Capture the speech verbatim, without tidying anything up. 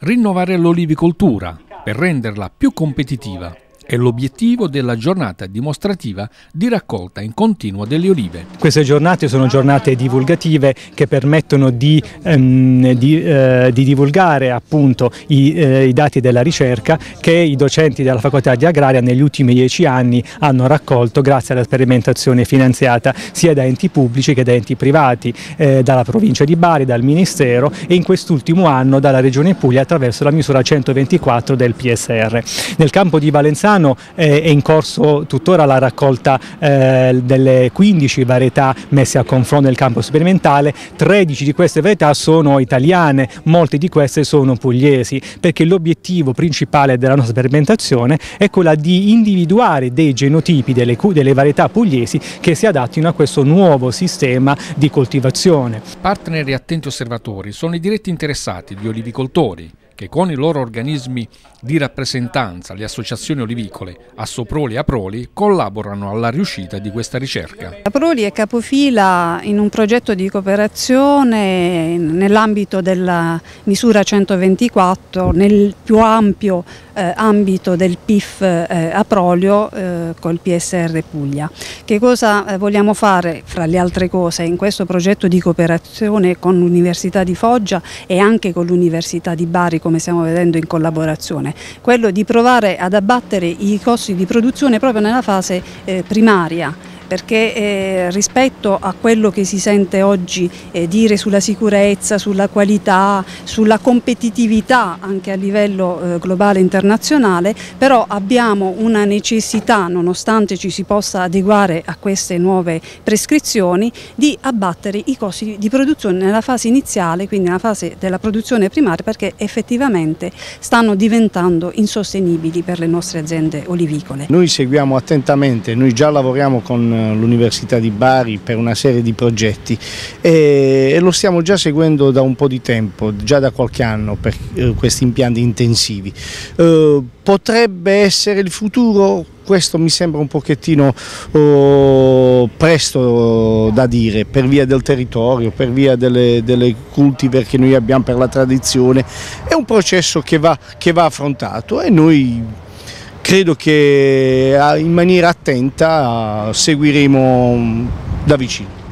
Rinnovare l'olivicoltura per renderla più competitiva è l'obiettivo della giornata dimostrativa di raccolta in continuo delle olive. Queste giornate sono giornate divulgative che permettono di, ehm, di, eh, di divulgare appunto i, eh, i dati della ricerca che i docenti della facoltà di agraria negli ultimi dieci anni hanno raccolto grazie alla sperimentazione finanziata sia da enti pubblici che da enti privati, eh, dalla provincia di Bari, dal Ministero e in quest'ultimo anno dalla Regione Puglia attraverso la misura centoventiquattro del P S R. Nel campo di Valenzano è in corso tuttora la raccolta eh, delle quindici varietà messe a confronto nel campo sperimentale. tredici di queste varietà sono italiane, molte di queste sono pugliesi, perché l'obiettivo principale della nostra sperimentazione è quella di individuare dei genotipi delle, delle varietà pugliesi che si adattino a questo nuovo sistema di coltivazione. Partner e attenti osservatori sono i diretti interessati, gli olivicoltori, che con i loro organismi di rappresentanza, le associazioni olivicole, Assoproli e Aproli, collaborano alla riuscita di questa ricerca. Aproli è capofila in un progetto di cooperazione nell'ambito della misura centoventiquattro, nel più ampio eh, ambito del P I F eh, Aprolio eh, col P S R Puglia. Che cosa eh, vogliamo fare, fra le altre cose, in questo progetto di cooperazione con l'Università di Foggia e anche con l'Università di Bari, come stiamo vedendo in collaborazione? Quello di provare ad abbattere i costi di produzione proprio nella fase eh, primaria, perché eh, rispetto a quello che si sente oggi eh, dire sulla sicurezza, sulla qualità, sulla competitività anche a livello eh, globale e internazionale, però abbiamo una necessità, nonostante ci si possa adeguare a queste nuove prescrizioni, di abbattere i costi di produzione nella fase iniziale, quindi nella fase della produzione primaria, perché effettivamente stanno diventando insostenibili per le nostre aziende olivicole. Noi seguiamo attentamente, noi già lavoriamo con l'Università di Bari per una serie di progetti e, e lo stiamo già seguendo da un po' di tempo, già da qualche anno, per eh, questi impianti intensivi. Eh, potrebbe essere il futuro? Questo mi sembra un pochettino oh, presto da dire, per via del territorio, per via delle, delle cultivar che noi abbiamo, per la tradizione. È un processo che va, che va affrontato e noi credo che in maniera attenta seguiremo da vicino.